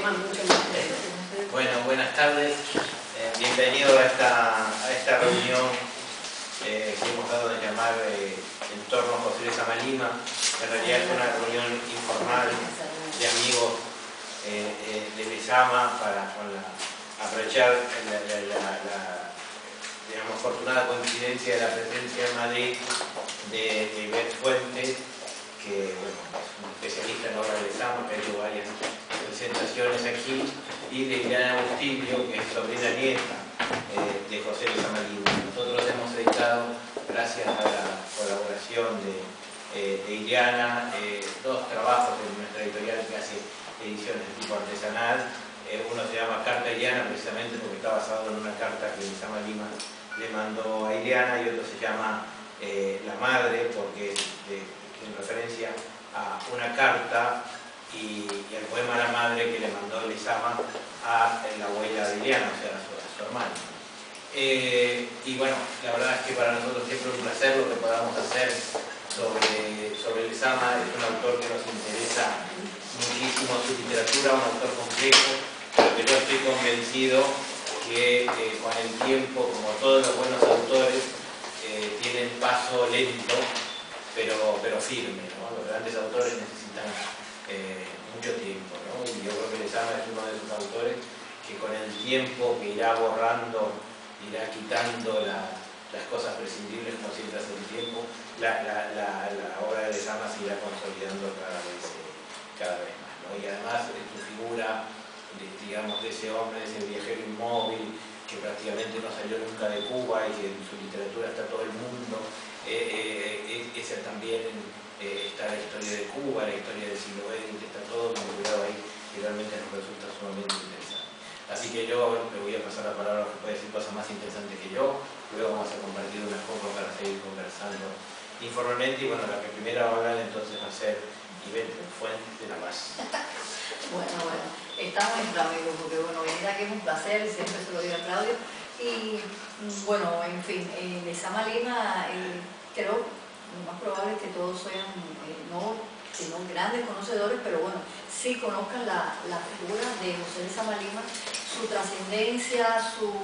tema mucho más. Bueno, buenas tardes. Bienvenido a esta reunión que hemos dado de llamar en torno a José Lezama Lima. En realidad es una reunión informal de amigos de Lezama para aprovechar la digamos, afortunada coincidencia de la presencia en Madrid de Ivette Fuentes, que bueno, es un especialista en obra de Lezama, que ha hecho varias presentaciones aquí, y de Iliana Bustillo, que es sobrina nieta de José Lezama Lima. Nosotros hemos editado, gracias a la colaboración de Iliana, dos trabajos en nuestra editorial que hace ediciones de tipo artesanal. Uno se llama Carta a Iliana, precisamente porque está basado en una carta que Lezama Lima le mandó a Iliana, y otro se llama La Madre, porque es en referencia a una carta y al poema La Madre que le mandó Lezama a la abuela de Iliana, o sea, a su hermana. Y bueno, la verdad es que para nosotros siempre es un placer lo que podamos hacer sobre Lezama. Es un autor que nos interesa muchísimo su literatura, un autor complejo, pero que yo estoy convencido que con el tiempo, como todos los buenos autores, tienen paso lento, pero firme, ¿no? Los grandes autores necesitan mucho tiempo, ¿no? Y yo creo que Lezama es uno de esos autores que con el tiempo que irá borrando, irá quitando las cosas prescindibles, como siempre hace el tiempo, la obra de Lezama se irá consolidando cada vez más, ¿no? Y además su figura, digamos, de ese hombre, de ese viajero inmóvil que prácticamente no salió nunca de Cuba y que en su literatura está todo el mundo, esa también está la historia de Cuba, la historia del siglo XX, está todo vinculado ahí y realmente nos resulta sumamente interesante. Así que yo le voy a pasar la palabra, que puede decir cosas más interesantes que yo, luego vamos a compartir unas pocas para seguir conversando informalmente, y bueno, la que primero va a hablar entonces va a ser Ivette Fuentes de La Paz. Bueno, estamos entre amigos, porque bueno, venir aquí es un placer, siempre se lo digo a Claudio. Y bueno, en fin, Lezama Lima, creo, lo más probable es que todos sean, no grandes conocedores, pero bueno, sí conozcan la figura de José Lezama Lima, su trascendencia,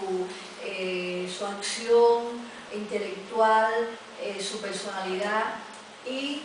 su acción intelectual, su personalidad y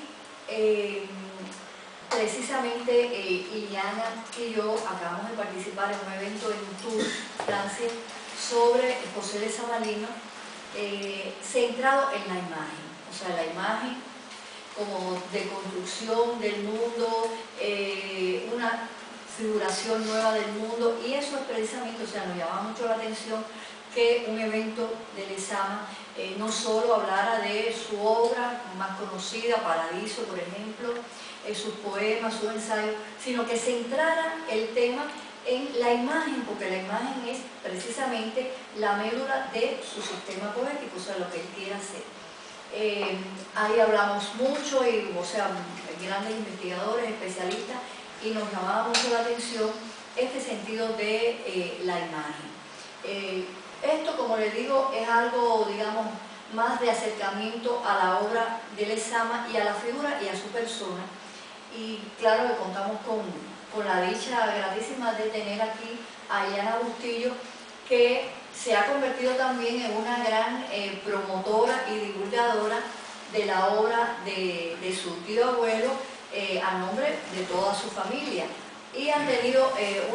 precisamente Iliana y yo acabamos de participar en un evento en Tours, Francia, sobre José Lezama Lima, centrado en la imagen, o sea, la imagen como de construcción del mundo, una figuración nueva del mundo, y eso es precisamente, o sea, nos llamaba mucho la atención que un evento de Lezama no solo hablara de su obra más conocida, Paradiso, por ejemplo, sus poemas, sus ensayos, sino que centrara el tema en la imagen, porque la imagen es precisamente la médula de su sistema poético, o sea, lo que él quiere hacer. Ahí hablamos mucho, y, o sea, grandes investigadores, especialistas, y nos llamaba mucho la atención este sentido de la imagen. Esto, como les digo, es algo, digamos, más de acercamiento a la obra de Lezama y a la figura y a su persona. Y claro que contamos con la dicha gratísima de tener aquí a Iliana Bustillo, que se ha convertido también en una gran promotora y divulgadora de la obra de su tío abuelo, a nombre de toda su familia. Y han tenido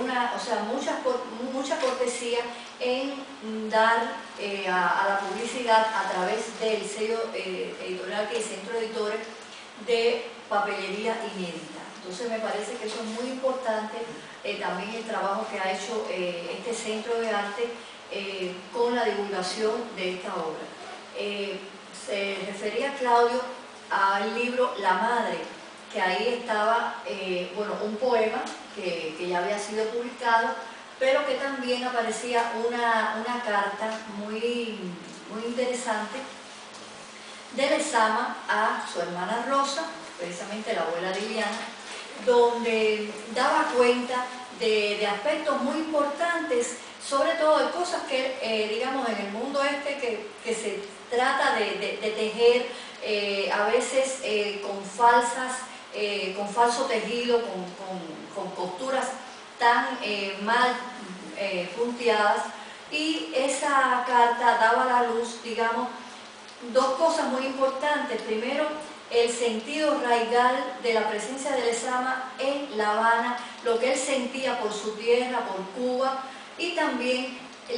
mucha cortesía en dar a la publicidad a través del sello editorial que es Centro Editores de Papelería Inédita. Entonces me parece que eso es muy importante, también el trabajo que ha hecho este centro de arte con la divulgación de esta obra. Se refería Claudio al libro La Madre, que ahí estaba bueno, un poema que ya había sido publicado, pero que también aparecía una carta muy interesante de Lezama a su hermana Rosa, precisamente la abuela de Iliana, donde daba cuenta de aspectos muy importantes, sobre todo de cosas que, digamos, en el mundo este que se trata de tejer, a veces con falso tejido, con costuras tan mal punteadas, y esa carta daba a la luz, digamos, dos cosas muy importantes. Primero, el sentido raigal de la presencia de Lezama en La Habana, lo que él sentía por su tierra, por Cuba, y también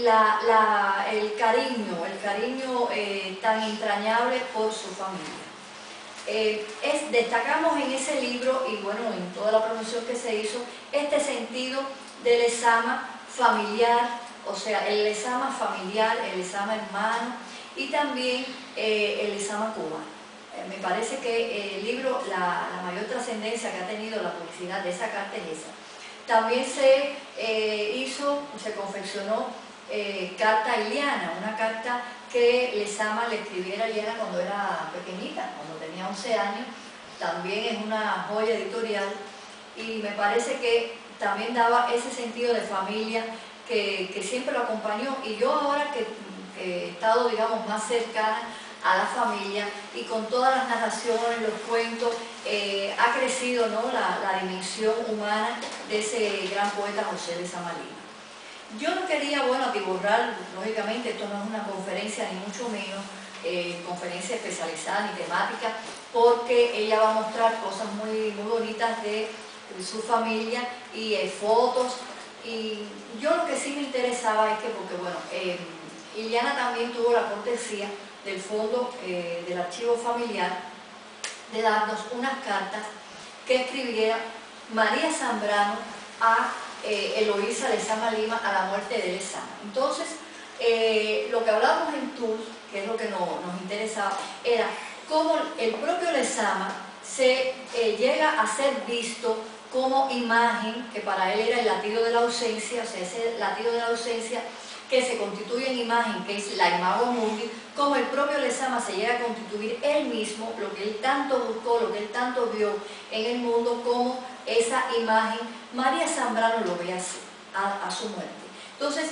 el cariño tan entrañable por su familia. Destacamos en ese libro, y bueno, en toda la promoción que se hizo, este sentido del Lezama familiar, o sea, el Lezama familiar, el Lezama hermano, y también el Lezama cubano. Me parece que el libro, la mayor trascendencia que ha tenido la publicidad de esa carta es esa. También se confeccionó carta a Iliana, una carta que Lezama le escribiera a Iliana cuando era pequeñita, cuando tenía 11 años. También es una joya editorial, y me parece que también daba ese sentido de familia que siempre lo acompañó. Y yo ahora que he estado, digamos, más cercana a la familia, y con todas las narraciones, los cuentos, ha crecido, ¿no?, la dimensión humana de ese gran poeta José Lezama Lima. Yo no quería, bueno, atiborrar, lógicamente esto no es una conferencia ni mucho menos conferencia especializada ni temática, porque ella va a mostrar cosas muy bonitas de su familia y fotos. Y yo lo que sí me interesaba es que, porque bueno, Iliana también tuvo la cortesía del fondo del archivo familiar de darnos unas cartas que escribiera María Zambrano a Eloísa Lezama Lima a la muerte de Lezama. Entonces, lo que hablábamos en Tours, que es lo que nos interesaba, era cómo el propio Lezama se llega a ser visto como imagen, que para él era el latido de la ausencia, o sea, ese latido de la ausencia que se constituye en imagen, que es la imago mundi, como el propio Lezama se llega a constituir él mismo, lo que él tanto buscó, lo que él tanto vio en el mundo como esa imagen. María Zambrano lo ve así, a su muerte. Entonces,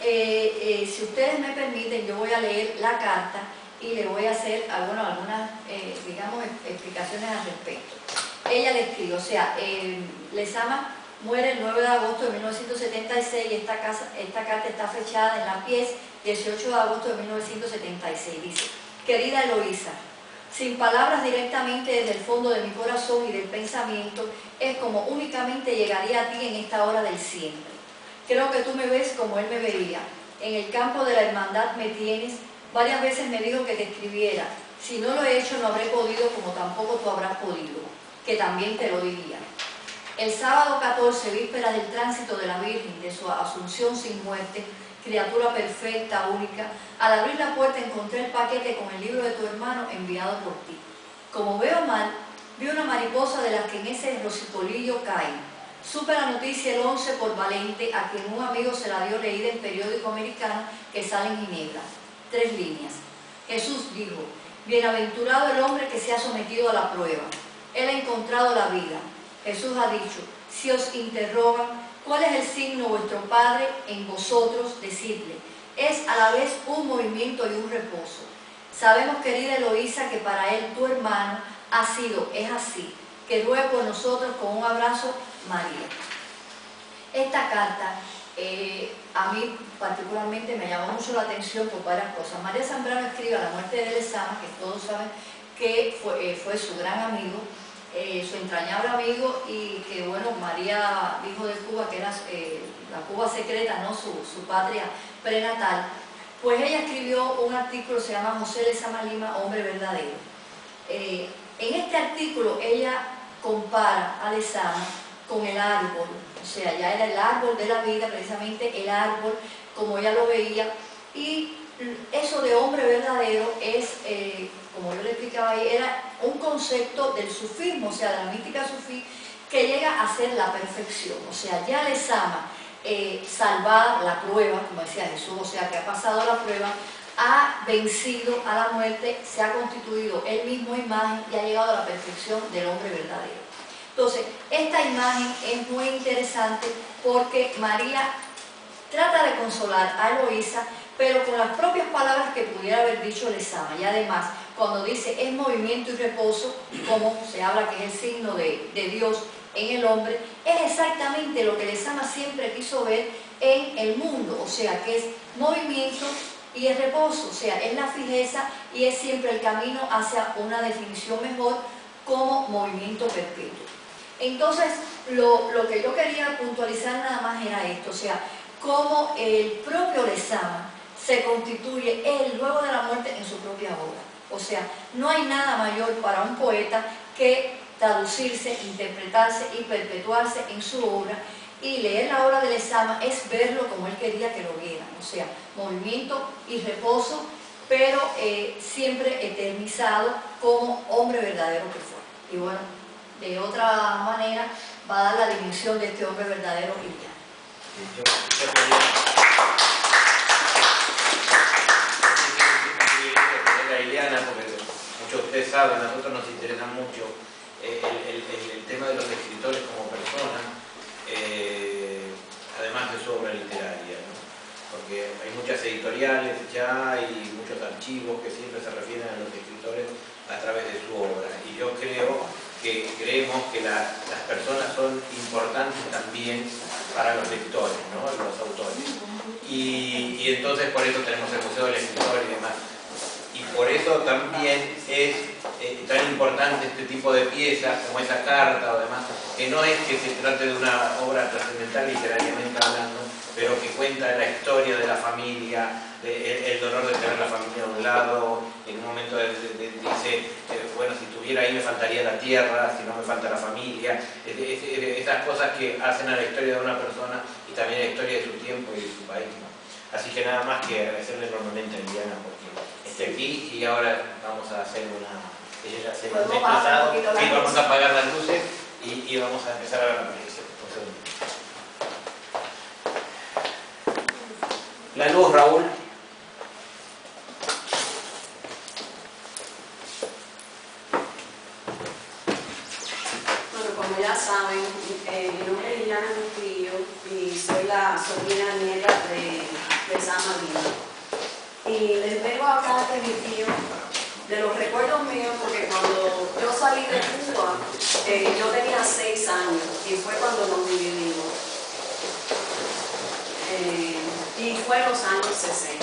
si ustedes me permiten, yo voy a leer la carta y le voy a hacer algunas digamos, explicaciones al respecto. Ella le escribe, o sea, Lezama muere el 9 de agosto de 1976, y esta carta está fechada en La Pies, 18 de agosto de 1976. Dice: querida Eloísa, sin palabras, directamente desde el fondo de mi corazón y del pensamiento, es como únicamente llegaría a ti en esta hora del siempre. Creo que tú me ves como él me veía. En el campo de la hermandad me tienes. Varias veces me dijo que te escribiera. Si no lo he hecho, no habré podido, como tampoco tú habrás podido, que también te lo diría. El sábado 14, víspera del tránsito de la Virgen, de su asunción sin muerte, criatura perfecta, única, al abrir la puerta encontré el paquete con el libro de tu hermano enviado por ti. Como veo mal, vi una mariposa de las que en ese rosicolillo caen. Supe la noticia el 11 por Valente, a quien un amigo se la dio leída en periódico americano que sale en Ginebra. 3 líneas. Jesús dijo: bienaventurado el hombre que se ha sometido a la prueba. Él ha encontrado la vida. Jesús ha dicho: si os interrogan cuál es el signo vuestro Padre en vosotros, decidle: es a la vez un movimiento y un reposo. Sabemos, querida Eloísa, que para él tu hermano es así, que ruega por nosotros con un abrazo, María. Esta carta a mí particularmente me llamó mucho la atención por varias cosas. María Zambrano escribe a la muerte de Lezama, que todos saben que fue su gran amigo, su entrañable amigo, y que bueno, María dijo de Cuba que era la Cuba secreta, ¿no?, su patria prenatal. Pues ella escribió un artículo, se llama José Lezama Lima, hombre verdadero. En este artículo ella compara a Lezama con el árbol, o sea, ya era el árbol de la vida, precisamente el árbol como ella lo veía, y eso de hombre verdadero es, como yo le explicaba ahí, era un concepto del sufismo, o sea, de la mística sufí, que llega a ser la perfección. O sea, ya Lezama, salvar la prueba, como decía Jesús, o sea, que ha pasado la prueba, ha vencido a la muerte, se ha constituido él mismo imagen y ha llegado a la perfección del hombre verdadero. Entonces, esta imagen es muy interesante porque María trata de consolar a Eloísa, pero con las propias palabras que pudiera haber dicho Lezama. Y además, cuando dice es movimiento y reposo, como se habla que es el signo de Dios en el hombre, es exactamente lo que Lezama siempre quiso ver en el mundo, o sea, que es movimiento y es reposo, o sea, es la fijeza y es siempre el camino hacia una definición mejor como movimiento perpetuo. Entonces, lo que yo quería puntualizar nada más era esto, o sea, cómo el propio Lezama se constituye él luego de la muerte en su propia obra. O sea, no hay nada mayor para un poeta que traducirse, interpretarse y perpetuarse en su obra, y leer la obra de Lezama es verlo como él quería que lo vieran, o sea, movimiento y reposo, pero siempre eternizado como hombre verdadero que fue. Y bueno, de otra manera va a dar la dimensión de este hombre verdadero Iliana. Yo quería a Iliana, porque muchos de ustedes saben, a nosotros nos interesa mucho el tema de los escritores como personas, además de su obra literaria, ¿no? Porque hay muchas editoriales ya y muchos archivos que siempre se refieren a los escritores a través de su obra, y yo creemos que las personas son importantes también para los lectores, ¿no? Los autores, y entonces por eso tenemos el Museo del Escritor y demás. Y por eso también es tan importante este tipo de piezas, como esa carta o demás, que no es que se trate de una obra trascendental literariamente hablando, pero que cuenta la historia de la familia, el dolor de tener la familia a un lado. En un momento dice, bueno, si estuviera ahí me faltaría la tierra, si no me falta la familia. Esas cosas que hacen a la historia de una persona y también a la historia de su tiempo y de su país, ¿no? Así que nada más que agradecerle enormemente a Liliana porque esté aquí, y ahora vamos a hacer ella ya se ha desplazado, y vamos a apagar las luces y vamos a empezar a ver la proyección. La luz, Raúl. Bueno, como ya saben, mi nombre es Liliana Montillo y soy la sobrina nieta de Lezama Lima. Y les vengo a hablar de mi tío, de los recuerdos míos, porque cuando yo salí de Cuba, yo tenía 6 años y fue cuando nos dividimos. Y fue en los años 60.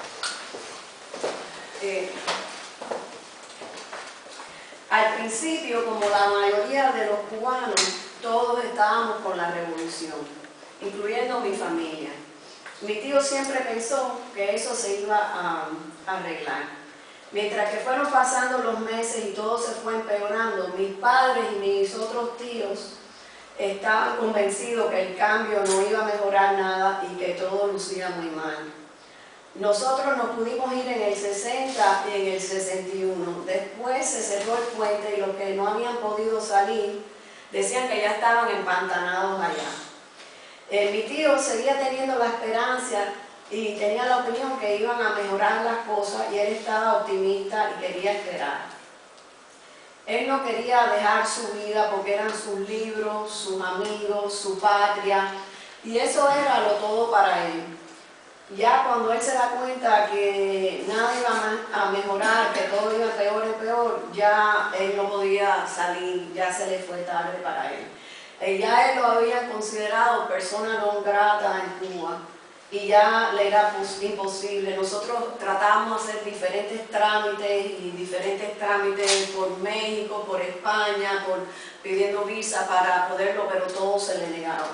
Al principio, como la mayoría de los cubanos, todos estábamos con la revolución, incluyendo mi familia. Mi tío siempre pensó que eso se iba a arreglar. Mientras que fueron pasando los meses y todo se fue empeorando, mis padres y mis otros tíos estaban convencidos que el cambio no iba a mejorar nada y que todo lucía muy mal. Nosotros nos pudimos ir en el 60 y en el 61. Después se cerró el puente y los que no habían podido salir decían que ya estaban empantanados allá. Mi tío seguía teniendo la esperanza y tenía la opinión que iban a mejorar las cosas, y él estaba optimista y quería esperar. Él no quería dejar su vida porque eran sus libros, sus amigos, su patria, y eso era lo todo para él. Ya cuando él se da cuenta que nada iba a mejorar, que todo iba peor en peor, ya él no podía salir, ya se le fue tarde para él. Ya él lo había considerado persona non grata en Cuba y ya le era imposible. Nosotros tratábamos de hacer diferentes trámites por México, por España, pidiendo visa para poderlo, pero todo se le negaba.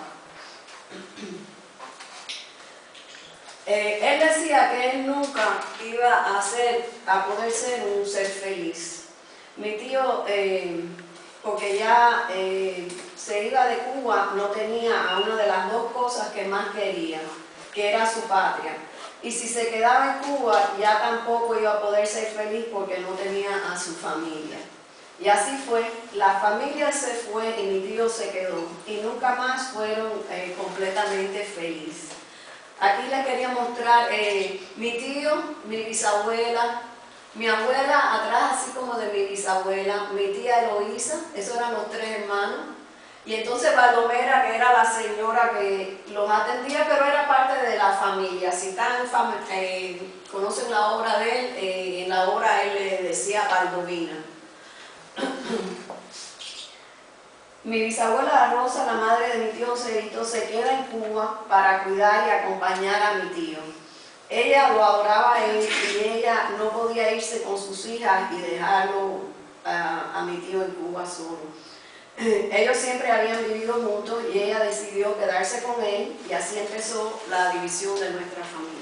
Él decía que él nunca iba a poder ser un ser feliz. Mi tío, porque ya se iba de Cuba, no tenía a una de las dos cosas que más quería, que era su patria. Y si se quedaba en Cuba, ya tampoco iba a poder ser feliz porque no tenía a su familia. Y así fue, la familia se fue y mi tío se quedó. Y nunca más fueron completamente felices. Aquí les quería mostrar mi tío, mi bisabuela, mi abuela atrás, así como de mi bisabuela, mi tía Eloísa, esos eran los 3 hermanos. Y entonces Baldomera, que era la señora que los atendía, pero era parte de la familia. Si conocen la obra de él, en la obra él le decía Baldomina. Mi bisabuela Rosa, la madre de mi tío Joséito, se queda en Cuba para cuidar y acompañar a mi tío. Ella lo adoraba a él y ella no podía irse con sus hijas y dejarlo a mi tío en Cuba solo. Ellos siempre habían vivido juntos y ella decidió quedarse con él y así empezó la división de nuestra familia.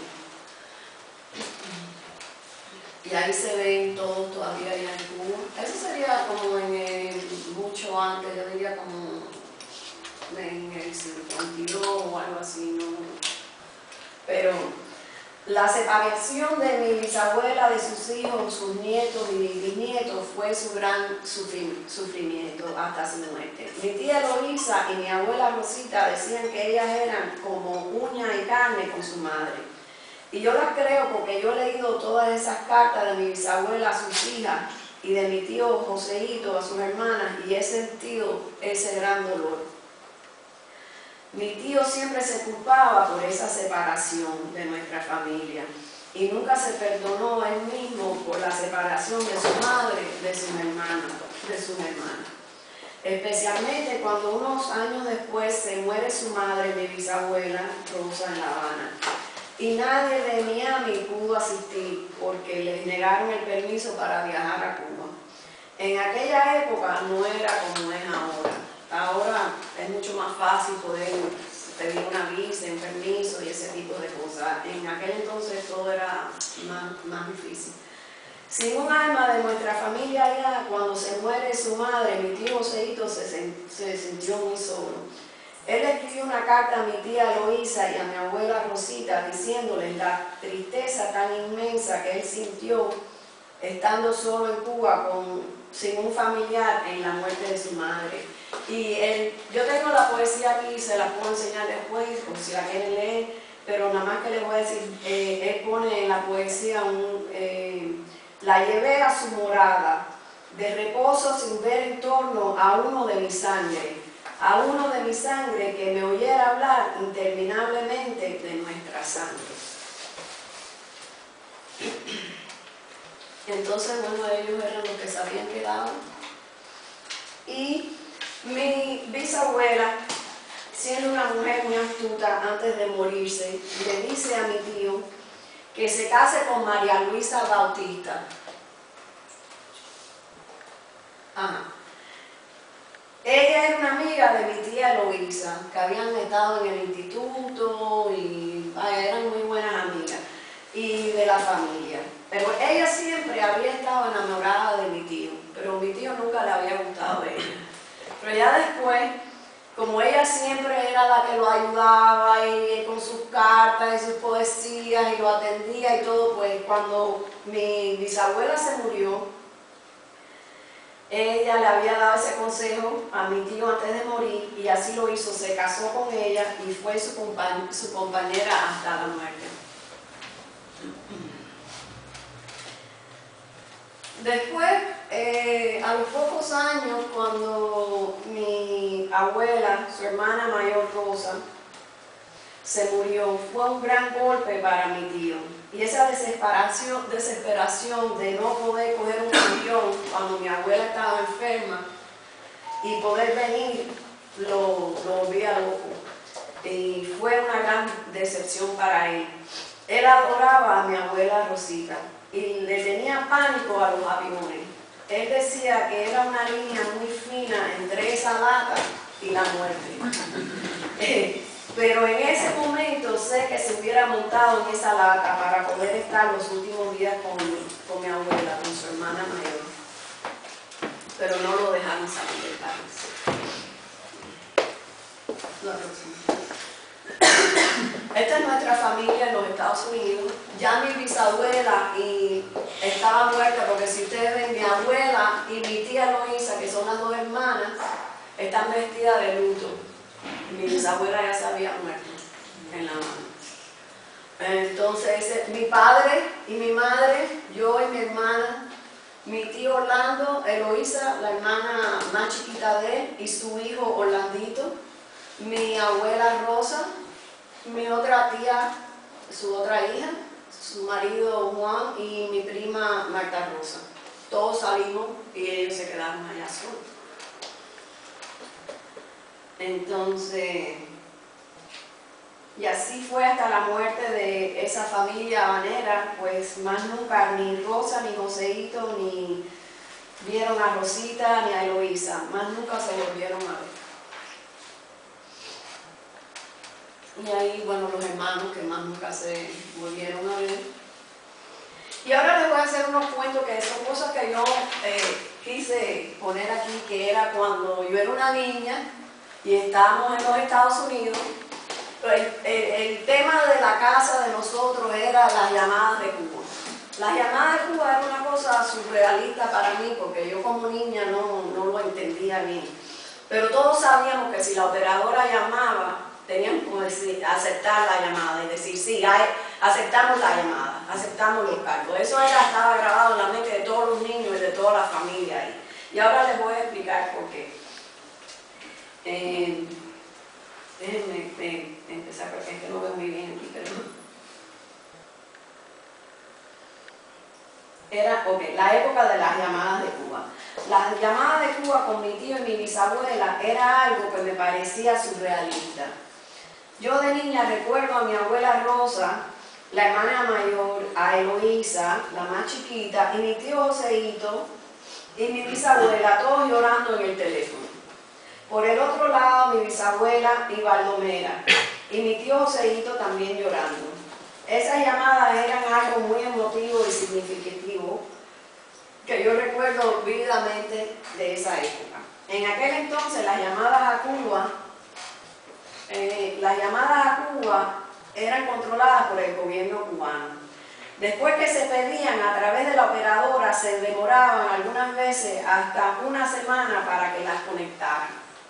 Y ahí se ven todos todavía allá en Cuba. Eso sería como mucho antes, yo diría como en el 52 o algo así, ¿no? Pero la separación de mi bisabuela, de sus hijos, sus nietos y bisnietos fue su gran sufrimiento hasta su muerte. Mi tía Eloísa y mi abuela Rosita decían que ellas eran como uña y carne con su madre. Y yo las creo porque yo he leído todas esas cartas de mi bisabuela a sus hijas y de mi tío Joséito a sus hermanas y he sentido ese gran dolor. Mi tío siempre se culpaba por esa separación de nuestra familia y nunca se perdonó a él mismo por la separación de su madre de sus hermanas. Especialmente cuando unos años después se muere su madre, mi bisabuela Rosa, en La Habana. Y nadie de Miami pudo asistir porque les negaron el permiso para viajar a Cuba. En aquella época no era como es ahora. Ahora es mucho más fácil poder pedir una visa, un permiso y ese tipo de cosas. En aquel entonces todo era más difícil. Sin un alma de nuestra familia allá, cuando se muere su madre, mi tío Joséito se sintió muy solo. Él escribió una carta a mi tía Eloísa y a mi abuela Rosita diciéndoles la tristeza tan inmensa que él sintió estando solo en Cuba sin un familiar en la muerte de su madre. Y yo tengo la poesía aquí, se la puedo enseñar después, por si la quieren leer, pero nada más que les voy a decir, él pone en la poesía la llevé a su morada, de reposo sin ver en torno a uno de mi sangre, que me oyera hablar interminablemente de nuestra sangre. Entonces, bueno, ellos eran los que se habían quedado. Y mi bisabuela, siendo una mujer muy astuta antes de morirse, le dice a mi tío que se case con María Luisa Bautista. Ajá. Ella era una amiga de mi tía Eloísa, que habían estado en el instituto y eran muy buenas amigas, y de la familia. Pero ella siempre había estado enamorada de mi tío, pero mi tío nunca le había gustado a ella. Pero ya después, como ella siempre era la que lo ayudaba y con sus cartas y sus poesías y lo atendía y todo, pues cuando mi bisabuela se murió, ella le había dado ese consejo a mi tío antes de morir y así lo hizo, se casó con ella y fue su compañera hasta la muerte. Después, a los pocos años, cuando mi abuela, su hermana mayor Rosa, se murió, fue un gran golpe para mi tío. Y esa desesperación de no poder coger un avión cuando mi abuela estaba enferma y poder venir, lo volvía loco. Y fue una gran decepción para él. Él adoraba a mi abuela Rosita y le tenía pánico a los aviones. Él decía que era una línea muy fina entre esa lata y la muerte. Pero en ese momento sé que se hubiera montado en esa lata para poder estar los últimos días con mi abuela, con su hermana mayor. Pero no lo dejaron salir del país. La próxima. Esta es nuestra familia en los Estados Unidos. Ya mi bisabuela estaba muerta porque si ustedes ven, mi abuela y mi tía Eloísa, que son las dos hermanas, están vestidas de luto. Mi bisabuela ya se había muerto en La Habana. Entonces, mi padre y mi madre, yo y mi hermana, mi tío Orlando, Eloísa, la hermana más chiquita de él, y su hijo Orlandito, mi abuela Rosa, mi otra tía, su otra hija, su marido Juan y mi prima Marta Rosa. Todos salimos y ellos se quedaron allá solos. Entonces, y así fue hasta la muerte de esa familia habanera, pues más nunca ni Rosa, ni Joseito, ni vieron a Rosita, ni a Eloísa, más nunca se volvieron a ver. Y ahí, bueno, los hermanos que más nunca se volvieron a ver. Y ahora les voy a hacer unos cuentos que son cosas que yo quise poner aquí, que era cuando yo era una niña y estábamos en los Estados Unidos. El tema de la casa de nosotros era las llamadas de Cuba. Las llamadas de Cuba era una cosa surrealista para mí, porque yo como niña no lo entendía bien. Pero todos sabíamos que si la operadora llamaba, teníamos que aceptar la llamada y decir, sí, aceptamos la llamada, aceptamos los cargos. Eso estaba grabado en la mente de todos los niños y de toda la familia ahí. Y ahora les voy a explicar por qué. Déjenme empezar porque es que no veo muy bien aquí, pero... Era, la época de las llamadas de Cuba. Las llamadas de Cuba con mi tío y mi bisabuela era algo que me parecía surrealista. Yo de niña recuerdo a mi abuela Rosa, la hermana mayor, a Eloísa, la más chiquita, y mi tío Joseito y mi bisabuela, todos llorando en el teléfono. Por el otro lado, mi bisabuela y Baldomera, y mi tío Joseito también llorando. Esas llamadas eran algo muy emotivo y significativo que yo recuerdo vívidamente de esa época. En aquel entonces las llamadas a Cuba eran controladas por el gobierno cubano. Después que se pedían a través de la operadora, se demoraban algunas veces hasta una semana para que las conectaran.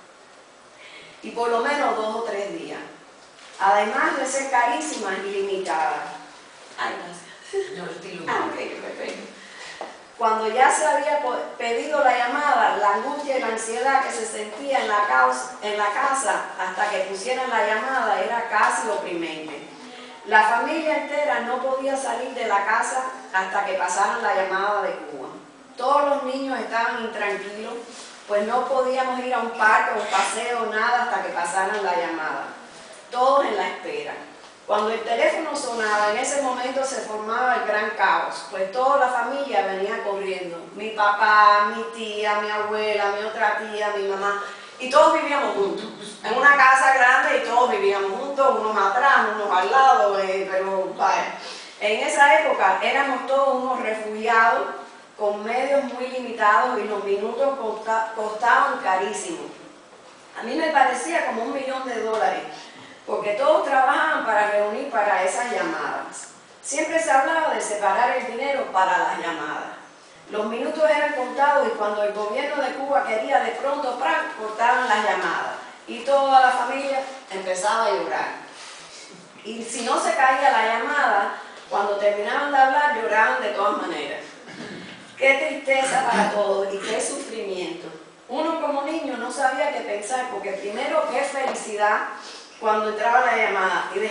Y por lo menos 2 o 3 días. Además de ser carísimas y limitadas. Ay, gracias. No, estilo. Perfecto. Cuando ya se había pedido la llamada, la angustia y la ansiedad que se sentía en la casa hasta que pusieran la llamada era casi oprimente. La familia entera no podía salir de la casa hasta que pasaran la llamada de Cuba. Todos los niños estaban intranquilos, pues no podíamos ir a un parque o un paseo, nada, hasta que pasaran la llamada. Todos en la espera. Cuando el teléfono sonaba, en ese momento se formaba el gran caos, pues toda la familia venía corriendo. Mi papá, mi tía, mi abuela, mi otra tía, mi mamá, y todos vivíamos juntos. En una casa grande y todos vivíamos juntos, unos atrás, unos al lado, pero vaya. En esa época éramos todos unos refugiados con medios muy limitados y los minutos costaban carísimo. A mí me parecía como $1 millón, porque todos trabajaban para reunir para esas llamadas. Siempre se hablaba de separar el dinero para las llamadas. Los minutos eran contados y cuando el gobierno de Cuba quería de pronto, cortaban las llamadas. Y toda la familia empezaba a llorar. Y si no se caía la llamada, cuando terminaban de hablar, lloraban de todas maneras. Qué tristeza para todos y qué sufrimiento. Uno como niño no sabía qué pensar, porque primero qué felicidad cuando entraba la llamada y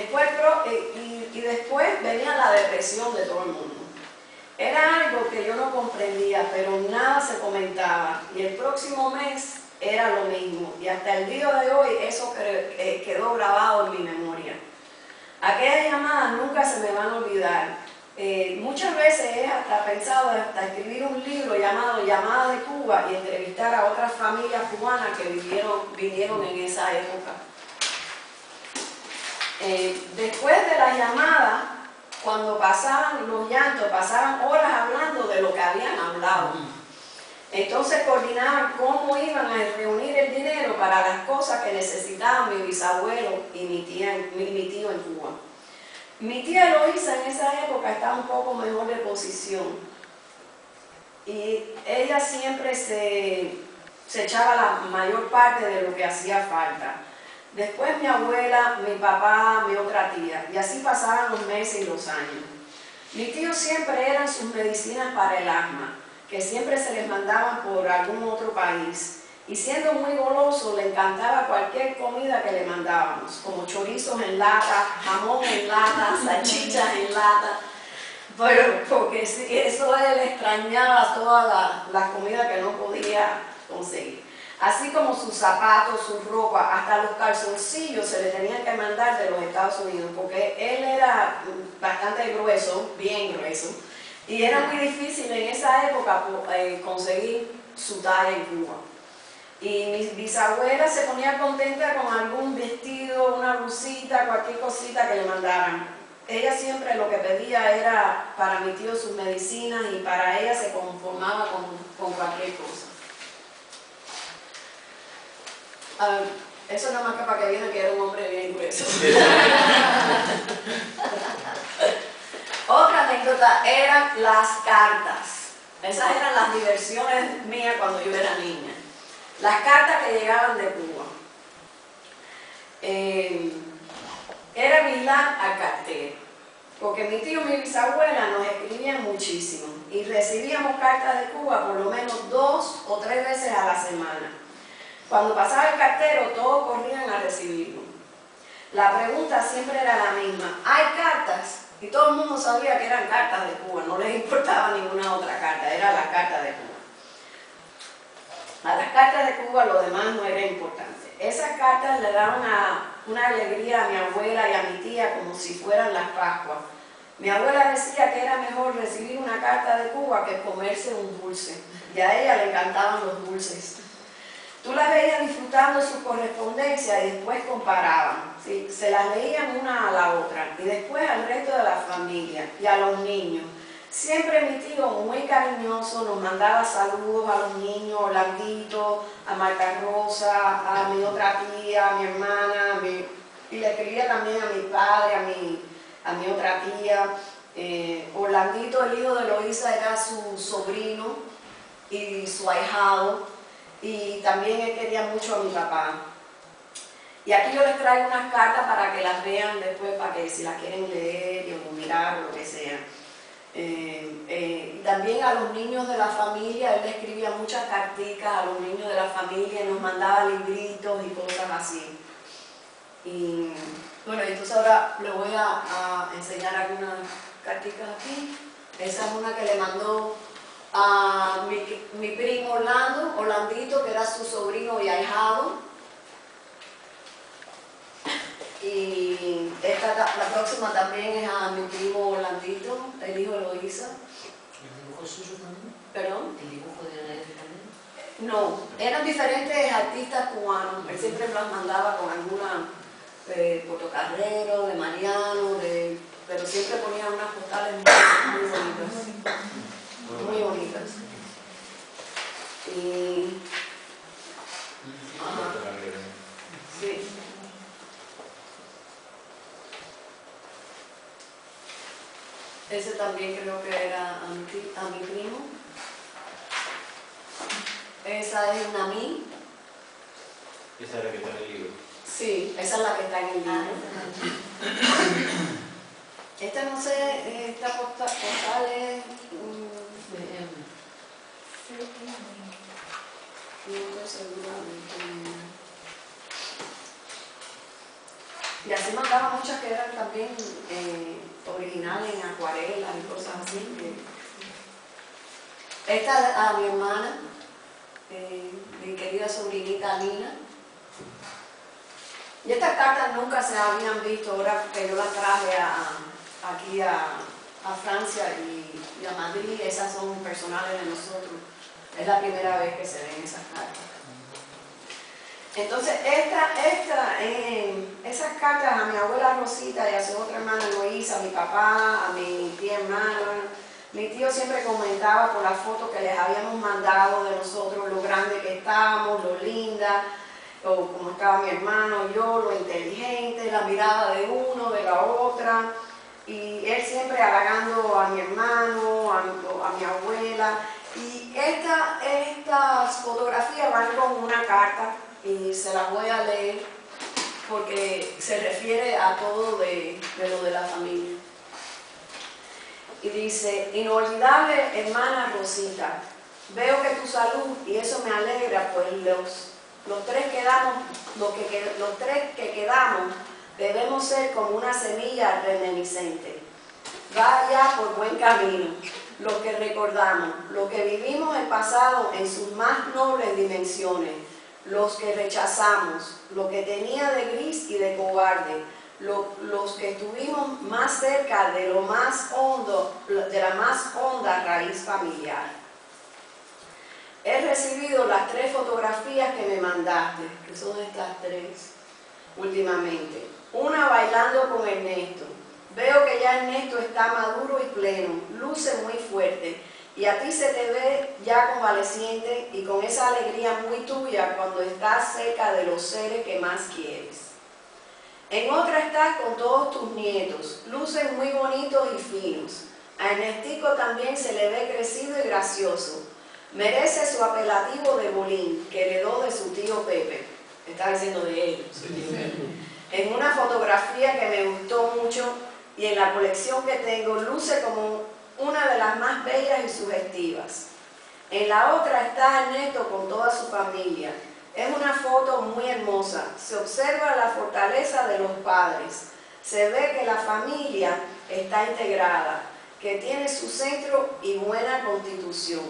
después venía la depresión de todo el mundo. Era algo que yo no comprendía, pero nada se comentaba y el próximo mes era lo mismo y hasta el día de hoy eso quedó grabado en mi memoria. Aquellas llamadas nunca se me van a olvidar. Muchas veces he hasta pensado hasta escribir un libro llamado Llamadas de Cuba y entrevistar a otras familias cubanas que vinieron en esa época. Después de la llamada, cuando pasaban los llantos, pasaban horas hablando de lo que habían hablado. Entonces coordinaban cómo iban a reunir el dinero para las cosas que necesitaban mi bisabuelo y mi tío en Cuba. Mi tía Eloísa en esa época estaba un poco mejor de posición y ella siempre se echaba la mayor parte de lo que hacía falta. Después mi abuela, mi papá, mi otra tía, y así pasaban los meses y los años. Mis tíos siempre eran sus medicinas para el asma, que siempre se les mandaban por algún otro país. Y siendo muy goloso, le encantaba cualquier comida que le mandábamos, como chorizos en lata, jamón en lata, salchichas en lata, pero porque sí, eso él extrañaba toda la comida que no podía conseguir. Así como sus zapatos, su ropa, hasta los calzoncillos se le tenían que mandar de los Estados Unidos, porque él era bastante grueso, bien grueso, y era muy difícil en esa época conseguir su talla en Cuba. Y mi bisabuela se ponía contenta con algún vestido, una blusita, cualquier cosita que le mandaran. Ella siempre lo que pedía era para mi tío sus medicinas y para ella se conformaba con cualquier cosa. Eso nada más que para que viera que era un hombre bien grueso. Otra anécdota eran las cartas. Esas eran las diversiones mías cuando yo era niña. Las cartas que llegaban de Cuba. Era vigilar al cartero, porque mi tío y mi bisabuela nos escribían muchísimo y recibíamos cartas de Cuba por lo menos 2 o 3 veces a la semana. Cuando pasaba el cartero, todos corrían a recibirlo. La pregunta siempre era la misma: ¿hay cartas? Y todo el mundo sabía que eran cartas de Cuba, no les importaba ninguna otra carta, eran las cartas de Cuba. A las cartas de Cuba lo demás no era importante. Esas cartas le daban una alegría a mi abuela y a mi tía como si fueran las Pascuas. Mi abuela decía que era mejor recibir una carta de Cuba que comerse un dulce, y a ella le encantaban los dulces. Tú las veías disfrutando su correspondencia y después comparaban, ¿sí? Se las leían una a la otra y después al resto de la familia y a los niños. Siempre mi tío, muy cariñoso, nos mandaba saludos a los niños, a Orlandito, a Marta Rosa, a mi otra tía, a mi hermana, y le escribía también a mi padre, a mi otra tía. Orlandito, el hijo de Eloísa, era su sobrino y su ahijado, y también él quería mucho a mi papá. Y aquí yo les traigo unas cartas para que las vean después, para que si las quieren leer o mirar o lo que sea. Y también a los niños de la familia, él le escribía muchas carticas a los niños de la familia y nos mandaba libritos y cosas así. Y bueno, entonces ahora les voy a enseñar algunas carticas aquí. Esa es una que le mandó a mi primo Orlandito, que era su sobrino y ahijado. Y la próxima también es a mi primo Orlandito, el hijo de Eloísa. ¿El dibujo es suyo también? ¿Perdón? ¿El dibujo de él también? No, eran diferentes artistas cubanos. Él siempre las mandaba con alguna Portocarrero, de Mariano, pero siempre ponía unas postales muy bonitas. Muy bonitas. Y sí. Ese también creo que era a mi primo. Esa es Nami. Esa es la que está en el libro. Sí, esa es la que está en el libro. Esta no sé, esta postal es... no estoy segura. Y así mandaba muchas que eran también originales en acuarela y cosas así. Esta a mi hermana, mi querida sobrinita Nina. Y estas cartas nunca se habían visto, ahora que yo las traje aquí a Francia y a Madrid. Esas son personales de nosotros. Es la primera vez que se ven esas cartas. Entonces, esas cartas a mi abuela Rosita y a su otra hermana Eloísa, a mi papá, a mi tía hermana, mi tío siempre comentaba por las fotos que les habíamos mandado de nosotros, lo grande que estábamos, lo linda, o como estaba mi hermano y yo, lo inteligente, la mirada de uno, de la otra, y él siempre halagando a mi hermano, a mi abuela. Y estas fotografías van con una carta y se las voy a leer porque se refiere a todo de lo de la familia. Y dice: inolvidable hermana Rosita, veo que tu salud, y eso me alegra, pues los tres que quedamos debemos ser como una semilla reminiscente. Vaya por buen camino, lo que recordamos, lo que vivimos el pasado en sus más nobles dimensiones. los que rechazamos, lo que tenía de gris y de cobarde, los que estuvimos más cerca de lo más hondo, de la más honda raíz familiar. He recibido las 3 fotografías que me mandaste, que son estas 3 últimamente. Una bailando con Ernesto. Veo que ya Ernesto está maduro y pleno, luce muy fuerte, y a ti se te ve ya convaleciente y con esa alegría muy tuya cuando estás cerca de los seres que más quieres. En otra estás con todos tus nietos, lucen muy bonitos y finos. A Ernestico también se le ve crecido y gracioso. Merece su apelativo de Bolín, que heredó de su tío Pepe. Está diciendo de él, su tío Pepe. En una fotografía que me gustó mucho y en la colección que tengo, luce como una de las más bellas y sugestivas. En la otra está Ernesto con toda su familia. Es una foto muy hermosa. Se observa la fortaleza de los padres. Se ve que la familia está integrada, que tiene su centro y buena constitución.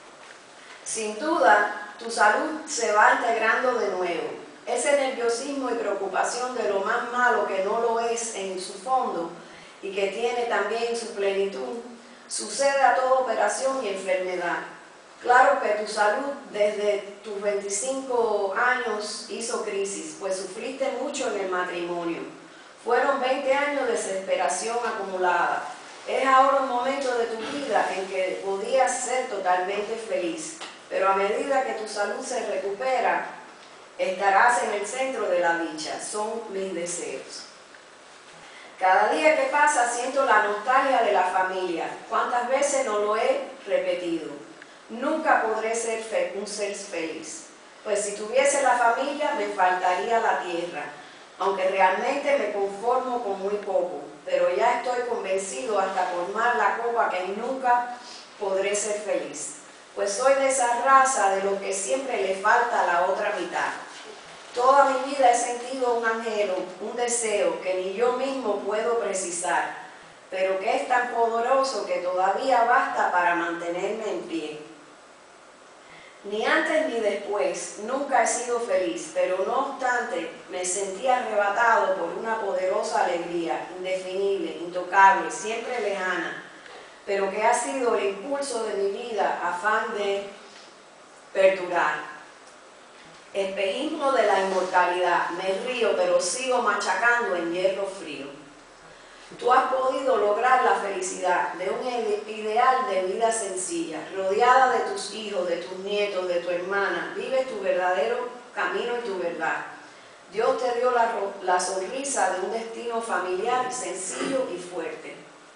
Sin duda, tu salud se va integrando de nuevo. Ese nerviosismo y preocupación de lo más malo que no lo es en su fondo y que tiene también su plenitud, sucede a toda operación y enfermedad. Claro que tu salud desde tus 25 años hizo crisis, pues sufriste mucho en el matrimonio. Fueron 20 años de desesperación acumulada. Es ahora un momento de tu vida en que podías ser totalmente feliz, pero a medida que tu salud se recupera, estarás en el centro de la dicha. Son mis deseos. Cada día que pasa siento la nostalgia de la familia. ¿Cuántas veces no lo he repetido? Nunca podré ser un ser feliz, pues si tuviese la familia me faltaría la tierra, aunque realmente me conformo con muy poco, pero ya estoy convencido hasta colmar la copa que nunca podré ser feliz, pues soy de esa raza de los que siempre le falta la otra mitad. Toda mi vida he sentido un anhelo, un deseo que ni yo mismo puedo precisar, pero que es tan poderoso que todavía basta para mantenerme en pie. Ni antes ni después, nunca he sido feliz, pero no obstante me sentí arrebatado por una poderosa alegría, indefinible, intocable, siempre lejana, pero que ha sido el impulso de mi vida, afán de perdurar. Espejismo de la inmortalidad, me río, pero sigo machacando en hierro frío. Tú has podido lograr la felicidad de un ideal de vida sencilla, rodeada de tus hijos, de tus nietos, de tu hermana. Vive tu verdadero camino y tu verdad. Dios te dio la sonrisa de un destino familiar, sencillo y fuerte.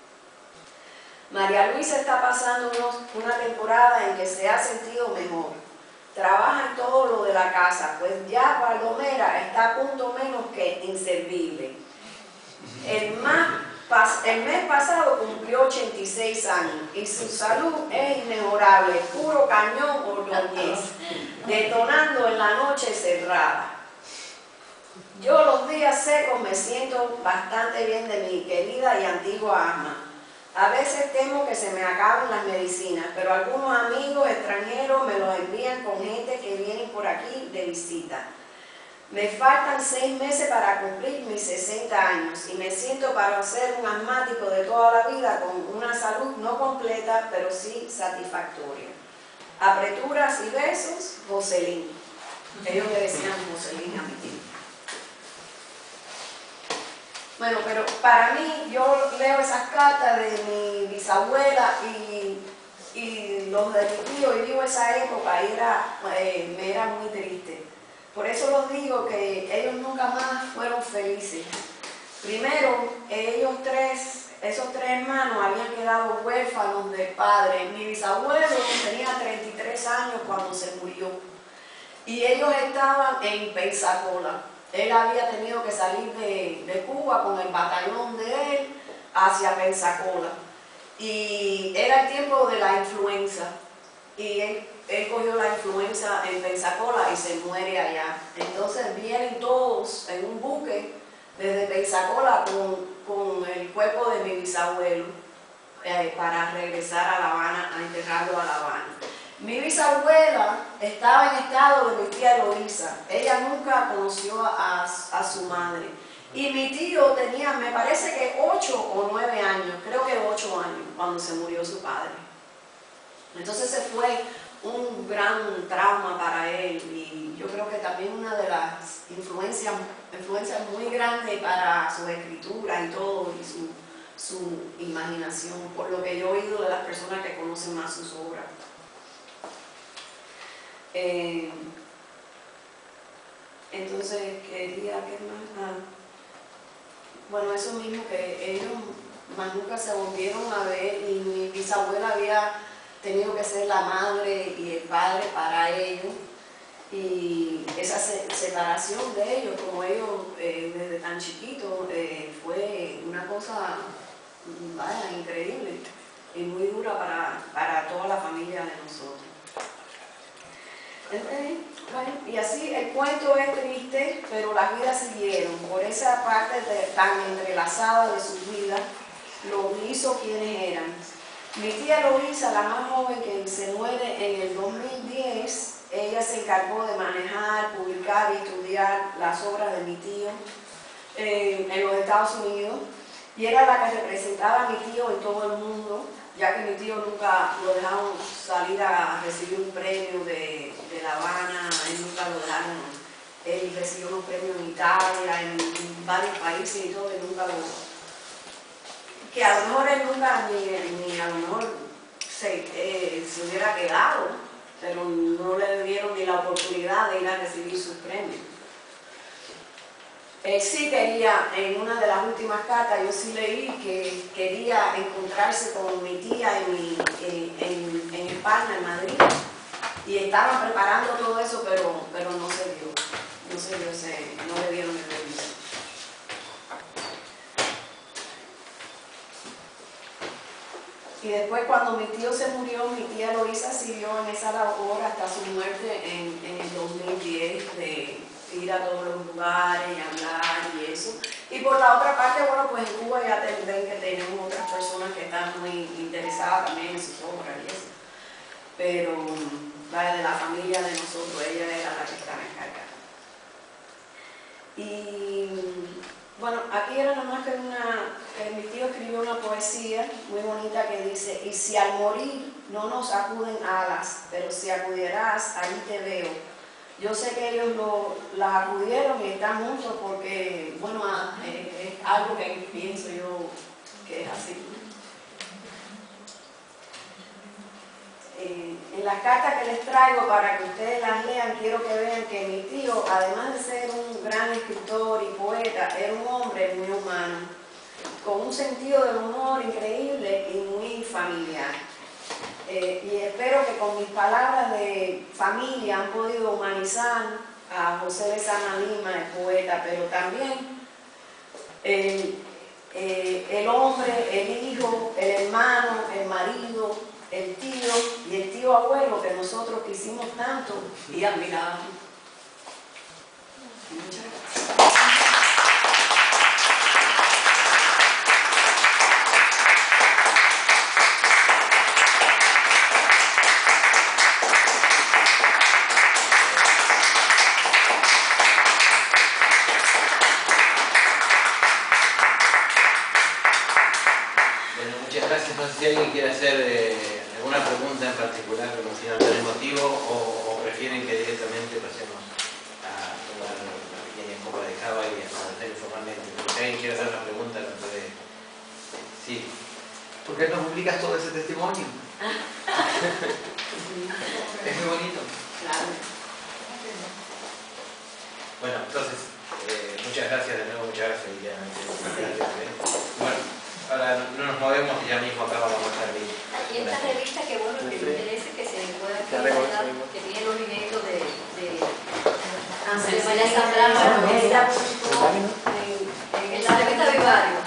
María Luisa está pasando una temporada en que se ha sentido mejor. Trabaja en todo lo de la casa, pues ya Palomera está a punto menos que inservible. El mes pasado cumplió 86 años y su salud es inmejorable, puro cañón ordóñez, detonando en la noche cerrada. Yo los días secos me siento bastante bien de mi querida y antigua asma. A veces temo que se me acaben las medicinas, pero algunos amigos extranjeros me los envían con gente que viene por aquí de visita. Me faltan 6 meses para cumplir mis 60 años y me siento para ser un asmático de toda la vida con una salud no completa, pero sí satisfactoria. Apreturas y besos, Joselín. Ellos me decían Joselín a mi tío. Bueno, pero para mí, yo leo esas cartas de mi bisabuela y los de mi tío y vivo esa época y me era muy triste. Por eso los digo que ellos nunca más fueron felices. Primero, esos tres hermanos habían quedado huérfanos de padre. Mi bisabuelo tenía 33 años cuando se murió. Y ellos estaban en Pensacola. Él había tenido que salir de Cuba con el batallón de él hacia Pensacola. Y era el tiempo de la influenza. Y él cogió la influenza en Pensacola y se muere allá. Entonces vienen todos en un buque desde Pensacola con el cuerpo de mi bisabuelo para regresar a La Habana, a enterrarlo a La Habana. Mi bisabuela estaba en estado de mi tía Eloísa. Ella nunca conoció a su madre. Y mi tío tenía, me parece que 8 o 9 años, creo que 8 años, cuando se murió su padre. Entonces se fue un gran trauma para él y yo creo que también una de las influencias muy grandes para su escritura y todo, y su imaginación, por lo que yo he oído de las personas que conocen más sus obras. Entonces quería que más... bueno, eso mismo, que ellos más nunca se volvieron a ver y mi bisabuela había tenido que ser la madre y el padre para ellos, y esa separación de ellos, como ellos desde tan chiquitos, fue una cosa, vaya, increíble y muy dura para toda la familia de nosotros. Bueno, y así el cuento es triste, pero las vidas siguieron. Por esa parte tan entrelazada de sus vidas, lo hizo quienes eran. Mi tía Eloísa, la más joven, que se muere en el 2010, ella se encargó de manejar, publicar y estudiar las obras de mi tío en los Estados Unidos, y era la que representaba a mi tío en todo el mundo, ya que mi tío nunca lo dejaron salir a recibir un premio de La Habana, él nunca lo dejaron, él recibió unos premios en Italia, en varios países y todo, y nunca lo... que a lo mejor él nunca, ni a lo mejor se hubiera quedado, pero no le dieron ni la oportunidad de ir a recibir sus premios. Él sí quería, en una de las últimas cartas, yo sí leí que quería encontrarse con mi tía en España, en Madrid, y estaban preparando todo eso, pero no se dio, no le dieron el permiso. Y después, cuando mi tío se murió, mi tía Eloísa siguió en esa labor hasta su muerte en el 2010, de ir a todos los lugares y hablar y eso. Y por la otra parte, bueno, pues en Cuba ya ven que tenemos otras personas que están muy interesadas también en sus obras y eso. Pero vaya, de la familia de nosotros, ella era la que estaba encargada. Y bueno, aquí era nada más que mi tío escribió una poesía muy bonita que dice: y si al morir no nos acuden alas, pero si acudirás, allí te veo. Yo sé que ellos las acudieron y están juntos porque, bueno, es algo que pienso yo que es así. En las cartas que les traigo para que ustedes las lean, quiero que vean que mi tío, además de ser un gran escritor y poeta, era un hombre muy humano, con un sentido del humor increíble y muy familiar. Y espero que con mis palabras de familia han podido humanizar a José Lezama Lima, el poeta, pero también el hombre, el hijo, el hermano, el marido, el tío y el tío abuelo que nosotros quisimos tanto y admiramos. Muchas gracias. Gracias. No sé si alguien quiere hacer alguna pregunta en particular relacionada al motivo o prefieren que directamente pasemos a tomar una pequeña copa de cava y a conocer informalmente. Si alguien quiere hacer una pregunta, lo puede. Sí. ¿Por qué no publicas todo ese testimonio? Es muy bonito. Claro. Bueno, entonces, muchas gracias de nuevo, muchas gracias, Liliana. Bueno. Ahora no nos movemos y ya mismo acá vamos a salir. Y esta revista, que bueno, que me interesa que se pueda actualizar, que tiene los lineos de María Zambrano, en la revista Vivario.